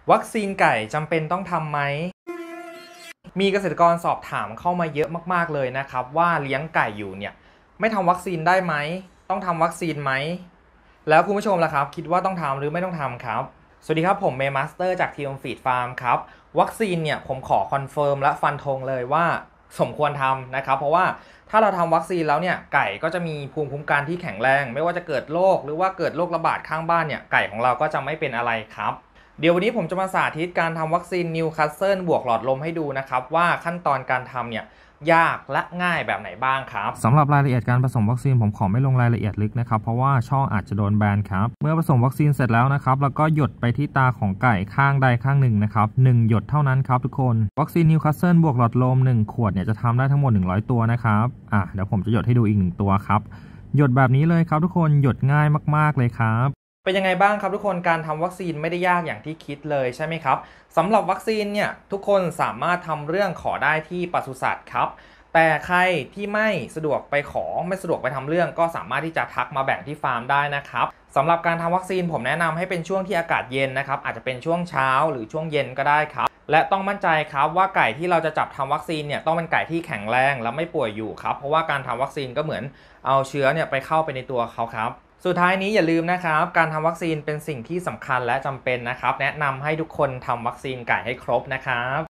วัคซีนไก่จำเป็นต้องทำไหมมีเกษตรกรสอบถามเข้ามาเยอะมากๆเลยนะครับว่าเลี้ยงไก่อยู่เนี่ยไม่ทำวัคซีนได้ไหมต้องทำวัคซีนไหมแล้วคุณผู้ชมล่ะครับคิดว่าต้องทำหรือไม่ต้องทำครับสวัสดีครับผมเมย์มาสเตอร์จากทีมฟีดฟาร์มครับวัคซีนเนี่ยผมขอคอนเฟิร์มและฟันธงเลยว่าสมควรทำนะครับเพราะว่าถ้าเราทำวัคซีนแล้วเนี่ยไก่ก็จะมีภูมิคุ้มกันที่แข็งแรงไม่ว่าจะเกิดโรคหรือว่าเกิดโรคระบาดข้างบ้านเนี่ยไก่ของเราก็จะไม่เป็นอะไรครับ เดี๋ยววันนี้ผมจะมาสาธิตการทำวัคซีนนิวคาสเซิลบวกหลอดลมให้ดูนะครับว่าขั้นตอนการทำเนี่ยยากและง่ายแบบไหนบ้างครับสำหรับรายละเอียดการผสมวัคซีนผมขอไม่ลงรายละเอียดลึกนะครับเพราะว่าช่องอาจจะโดนแบนครับเมื่อผสมวัคซีนเสร็จแล้วนะครับแล้วก็หยดไปที่ตาของไก่ข้างใดข้างหนึ่งนะครับ1หยดเท่านั้นครับทุกคนวัคซีนนิวคาสเซิลบวกหลอดลม1ขวดเนี่ยจะทำได้ทั้งหมด100ตัวนะครับเดี๋ยวผมจะหยดให้ดูอีก1ตัวครับหยดแบบนี้เลยครับทุกคนหยดง่ายมากๆเลยครับเป็นยังไงบ้างครับทุกคนการทำวัคซีนไม่ได้ยากอย่างที่คิดเลยใช่ไหมครับสำหรับวัคซีนเนี่ยทุกคนสามารถทำเรื่องขอได้ที่ปศุสัตว์ครับแต่ใครที่ไม่สะดวกไปขอไม่สะดวกไปทำเรื่องก็สามารถที่จะทักมาแบ่งที่ฟาร์มได้นะครับสำหรับการทำวัคซีนผมแนะนำให้เป็นช่วงที่อากาศเย็นนะครับอาจจะเป็นช่วงเช้าหรือช่วงเย็นก็ได้ครับและต้องมั่นใจครับว่าไก่ที่เราจะจับทำวัคซีนเนี่ยต้องเป็นไก่ที่แข็งแรงและไม่ป่วยอยู่ครับเพราะว่าการทำวัคซีนก็เหมือนเอาเชื้อเนี่ยไปเข้าไปในตัวเขาครับสุดท้ายนี้อย่าลืมนะครับการทำวัคซีนเป็นสิ่งที่สำคัญและจำเป็นนะครับแนะนำให้ทุกคนทำวัคซีนไก่ให้ครบนะครับ